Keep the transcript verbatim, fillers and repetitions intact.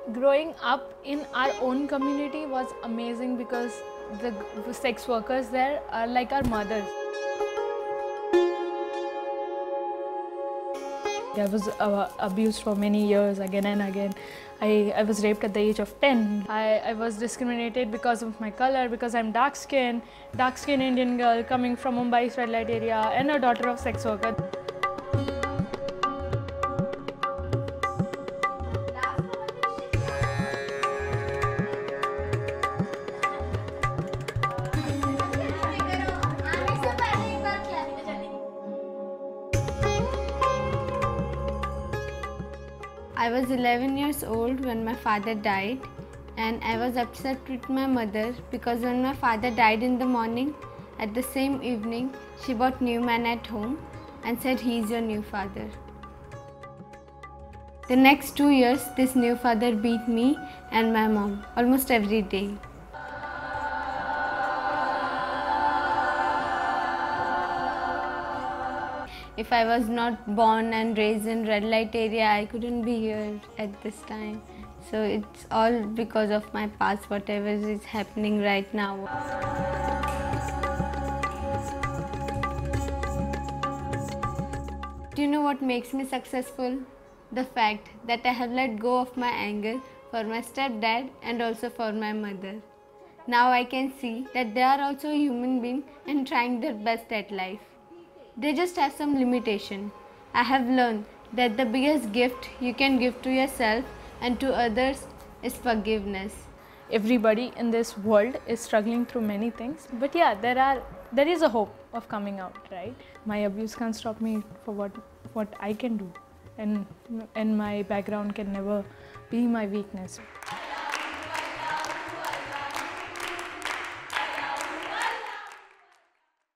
Growing up in our own community was amazing because the sex workers there are like our mothers. I was uh, abused for many years, again and again. I, I was raped at the age of ten. I, I was discriminated because of my color, because I'm dark skinned, dark skinned Indian girl coming from Mumbai's red light area and a daughter of sex worker. I was eleven years old when my father died, and I was upset with my mother because when my father died in the morning, at the same evening, she bought new man at home and said, "He is your new father." The next two years, this new father beat me and my mom almost every day. If I was not born and raised in red light area, I couldn't be here at this time. So it's all because of my past, whatever is happening right now. Do you know what makes me successful? The fact that I have let go of my anger for my stepdad and also for my mother. Now I can see that they are also a human being and trying their best at life. They just have some limitation. I have learned that the biggest gift you can give to yourself and to others is forgiveness. Everybody in this world is struggling through many things, but yeah, there are there is a hope of coming out, right? My abuse can't stop me for what what I can do, and and my background can never be my weakness.